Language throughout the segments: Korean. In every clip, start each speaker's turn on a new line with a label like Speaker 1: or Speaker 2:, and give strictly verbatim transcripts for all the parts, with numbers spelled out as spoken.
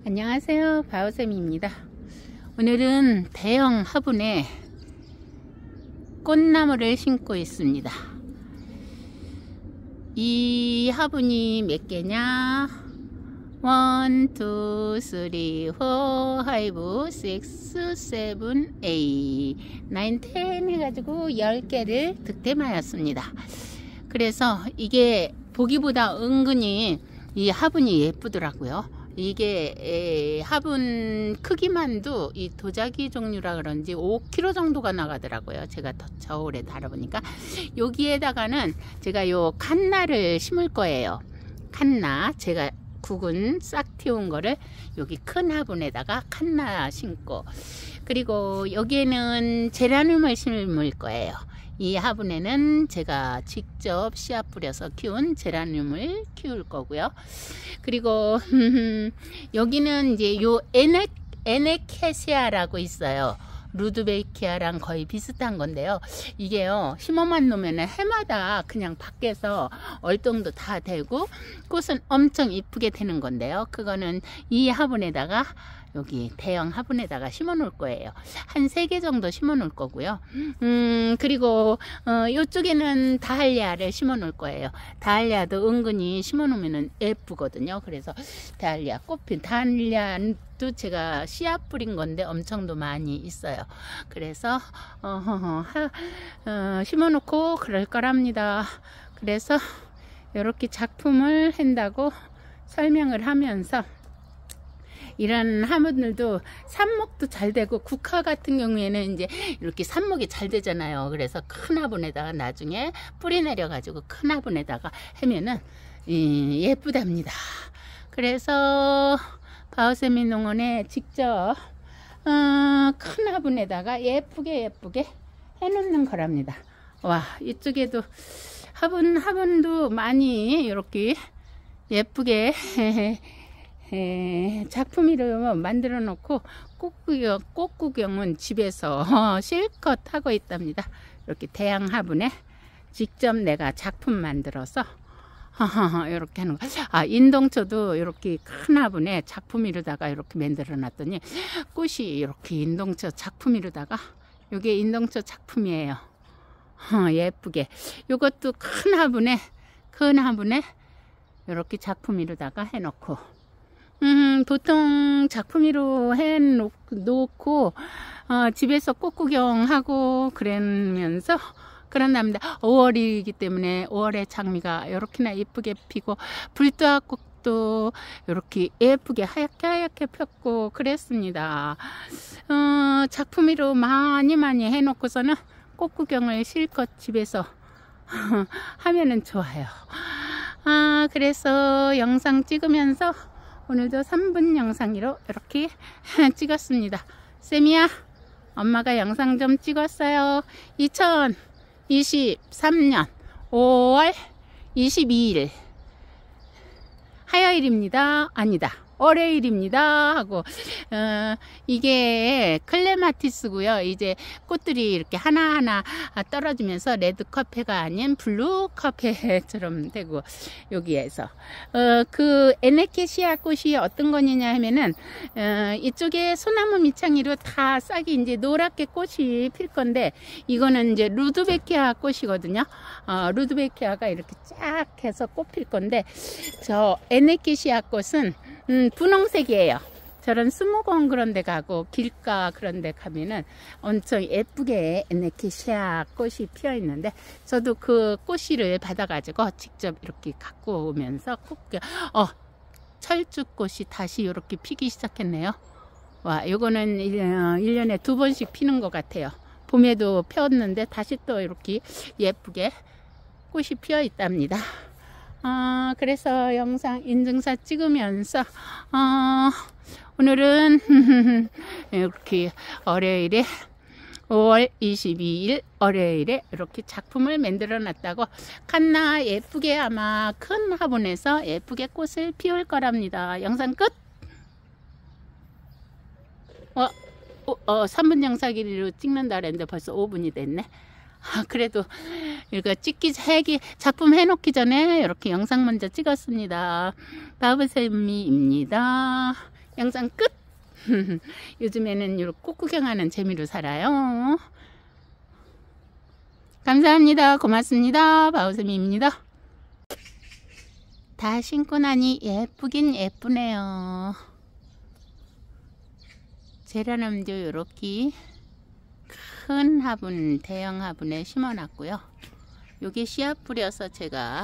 Speaker 1: 안녕하세요, 바오쌤입니다. 오늘은 대형 화분에 꽃나무를 심고 있습니다. 이 화분이 몇 개냐? 원, 투, 쓰리, 포, 파이브, 식스, 세븐, 에잇, 나인, 텐 해가지고 열 개를 득템하였습니다. 그래서 이게 보기보다 은근히 이 화분이 예쁘더라고요. 이게 에, 화분 크기만도 이 도자기 종류라 그런지 오 킬로그램 정도가 나가더라고요. 제가 더 저울에 달아보니까. 여기에다가는 제가 요 칸나를 심을 거예요. 칸나 제가 국은 싹 틔운 거를 여기 큰 화분에다가 칸나 심고, 그리고 여기에는 제라늄을 심을 거예요. 이 화분에는 제가 직접 씨앗 뿌려서 키운 제라늄을 키울 거고요. 그리고 여기는 이제 요 에네, 에네케시아라고 있어요. 루드베키아랑 거의 비슷한 건데요. 이게요, 심어만 놓으면 해마다 그냥 밖에서 얼동도 다 되고 꽃은 엄청 이쁘게 되는 건데요. 그거는 이 화분에다가, 여기 대형 화분에다가 심어 놓을 거예요. 한 세 개 정도 심어 놓을 거고요. 음, 그리고 어, 이쪽에는 다할리아를 심어 놓을 거예요. 다할리아도 은근히 심어 놓으면 예쁘거든요. 그래서 다할리아 꽃핀, 다할리아도 제가 씨앗 뿌린 건데 엄청도 많이 있어요. 그래서 어, 어, 어, 심어 놓고 그럴 거랍니다. 그래서 이렇게 작품을 한다고 설명을 하면서, 이런 화분들도 삽목도 잘 되고, 국화 같은 경우에는 이제 이렇게 삽목이 잘 되잖아요. 그래서 큰 화분에다가 나중에 뿌리 내려 가지고 큰 화분에다가 하면은 예, 예쁘답니다. 그래서 바오쌤이 농원에 직접 어, 큰 화분에다가 예쁘게 예쁘게 해 놓는 거랍니다. 와, 이쪽에도 화분 화분도 많이 이렇게 예쁘게 에, 작품으로 만들어 놓고 꽃구경, 꽃구경은 집에서 실컷 하고 있답니다. 이렇게 대형 화분에 직접 내가 작품 만들어서 이렇게 하는 거. 아, 인동초도 이렇게 큰 화분에 작품이로다가 이렇게 만들어 놨더니 꽃이 이렇게 인동초 작품이로다가, 이게 인동초 작품이에요. 어, 예쁘게. 이것도 큰 화분에, 큰 화분에 이렇게 작품이로다가 해놓고, 음, 보통 작품으로 해 놓고, 어, 집에서 꽃구경하고 그러면서 그런답니다. 오월이기 때문에 오월에 장미가 이렇게나 예쁘게 피고, 불도화꽃도 이렇게 예쁘게 하얗게 하얗게 폈고 그랬습니다. 어, 작품으로 많이 많이 해 놓고서는 꽃구경을 실컷 집에서 하면은 좋아요. 아, 그래서 영상 찍으면서 오늘도 삼 분 영상으로 이렇게 찍었습니다. 쌤이야, 엄마가 영상 좀 찍었어요. 이천이십삼 년 오월 이십이일 화요일입니다. 아니다, 월요일입니다 하고, 어, 이게 클레마티스고요. 이제 꽃들이 이렇게 하나하나 떨어지면서 레드 커피가 아닌 블루 커피처럼 되고, 여기에서 어, 그 에네케시아 꽃이 어떤 거냐 하면은, 어, 이쪽에 소나무 밑창이로 다 싹이 이제 노랗게 꽃이 필 건데, 이거는 이제 루드베키아 꽃이거든요. 어, 루드베키아가 이렇게 쫙 해서 꽃 필 건데, 저 에네케시아 꽃은 음, 분홍색이에요. 저런 수목원 그런 데 가고 길가 그런 데 가면은 엄청 예쁘게 에네케시아 꽃이 피어 있는데, 저도 그 꽃씨를 받아 가지고 직접 이렇게 갖고 오면서 꼭, 어, 철쭉꽃이 다시 이렇게 피기 시작했네요. 와, 요거는 일 년에 두 번씩 피는 것 같아요. 봄에도 폈는데 다시 또 이렇게 예쁘게 꽃이 피어 있답니다. 어, 그래서 영상 인증사 찍으면서, 어, 오늘은 이렇게 월요일에, 오월 이십이일 월요일에 이렇게 작품을 만들어 놨다고, 칸나 예쁘게 아마 큰 화분에서 예쁘게 꽃을 피울 거랍니다. 영상 끝! 어, 어, 삼 분 영상으로 찍는다 그랬는데 벌써 오 분이 됐네. 아, 그래도 이거 찍기 해기 작품 해놓기 전에 이렇게 영상 먼저 찍었습니다. 바오쌤입니다. 영상 끝. 요즘에는 이렇게 꽃 구경하는 재미로 살아요. 감사합니다. 고맙습니다. 바오쌤입니다. 다 신고 나니 예쁘긴 예쁘네요. 제라늄도 이렇게 큰 화분, 대형 화분에 심어 놨고요. 요게 씨앗 뿌려서 제가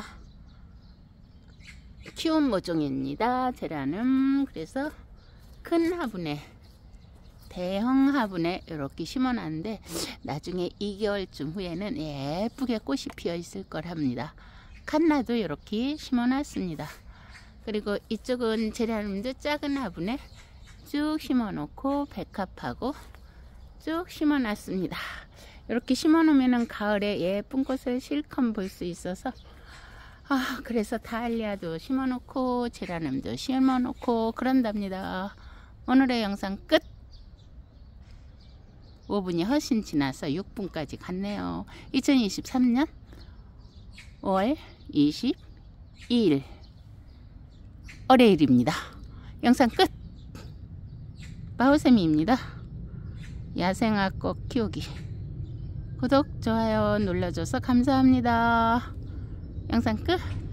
Speaker 1: 키운 모종입니다. 제라늄. 그래서 큰 화분에, 대형 화분에 이렇게 심어 놨는데 나중에 이 개월쯤 후에는 예쁘게 꽃이 피어 있을 걸 합니다. 칸나도 이렇게 심어 놨습니다. 그리고 이쪽은 제라늄도 작은 화분에 쭉 심어 놓고 백합하고 쭉 심어 놨습니다. 이렇게 심어 놓으면 가을에 예쁜 꽃을 실컷 볼 수 있어서, 아, 그래서 다알리아도 심어 놓고 제라늄도 심어 놓고 그런답니다. 오늘의 영상 끝. 오 분이 훨씬 지나서 육 분까지 갔네요. 이천이십삼 년 오월 이십이일 월요일입니다. 영상 끝. 바오쌤입니다. 야생화꽃 키우기. 구독, 좋아요 눌러줘서 감사합니다. 영상 끝.